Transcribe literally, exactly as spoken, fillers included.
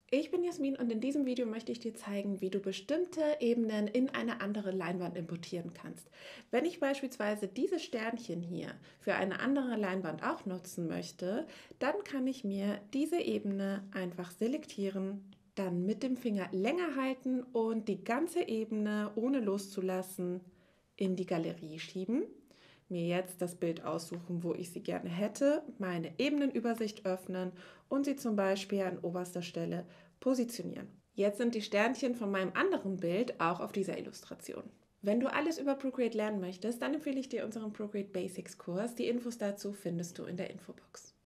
Ich bin Jasmin und in diesem Video möchte ich dir zeigen, wie du bestimmte Ebenen in eine andere Leinwand importieren kannst. Wenn ich beispielsweise diese Sternchen hier für eine andere Leinwand auch nutzen möchte, dann kann ich mir diese Ebene einfach selektieren, dann mit dem Finger länger halten und die ganze Ebene ohne loszulassen in die Galerie schieben. Mir jetzt das Bild aussuchen, wo ich sie gerne hätte, meine Ebenenübersicht öffnen und sie zum Beispiel an oberster Stelle positionieren. Jetzt sind die Sternchen von meinem anderen Bild auch auf dieser Illustration. Wenn du alles über Procreate lernen möchtest, dann empfehle ich dir unseren Procreate Basics Kurs. Die Infos dazu findest du in der Infobox.